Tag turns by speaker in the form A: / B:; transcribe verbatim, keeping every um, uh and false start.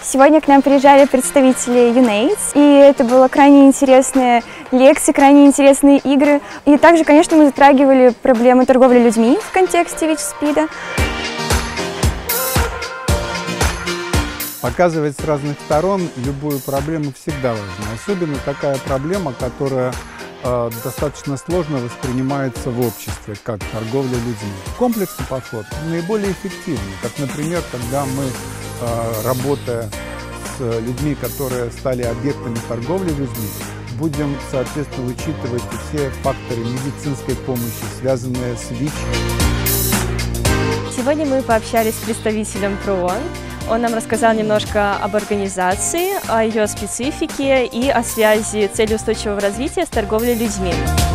A: Сегодня к нам приезжали представители юнэйдс, и это было крайне интересные лекции, крайне интересные игры. И также, конечно, мы затрагивали проблемы торговли людьми в контексте ВИЧ-СПИДа.
B: Показывать с разных сторон любую проблему всегда важно. Особенно такая проблема, которая э, достаточно сложно воспринимается в обществе, как торговля людьми. Комплексный подход наиболее эффективный. Как, например, когда мы, э, работая с людьми, которые стали объектами торговли людьми, будем, соответственно, учитывать все факторы медицинской помощи, связанные с ВИЧ.
C: Сегодня мы пообщались с представителем ПРООН. Он нам рассказал немножко об организации, о ее специфике и о связи цели устойчивого развития с торговлей людьми.